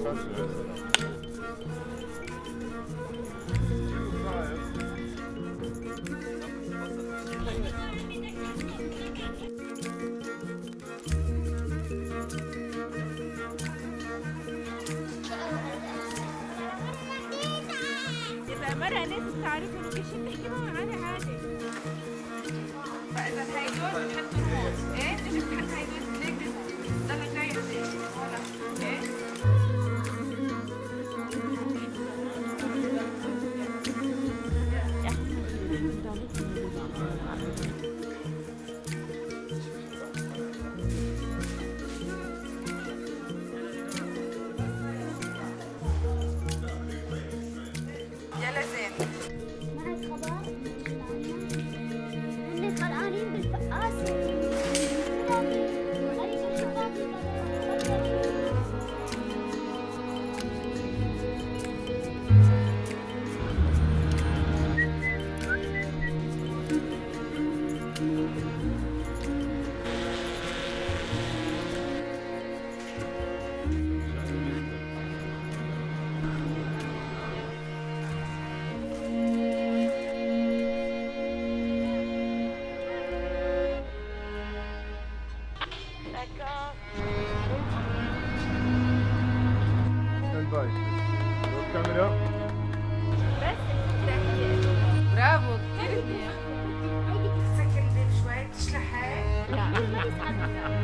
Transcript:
إذا مرة ناس بتعرف إنه في شيء بحكي معهم عادي عادي. فإذا هيدول بتحطوا هون، إيه؟ تيجي بتحط هيدول ليك ضلك جاي عليك، هون، إيه؟ يلا زين. معك خبر؟ هن خلقانين بالفقاسة. برافو كثير منيح. سكر البيت شوي بتشلح هيك؟ لا ما تسحب.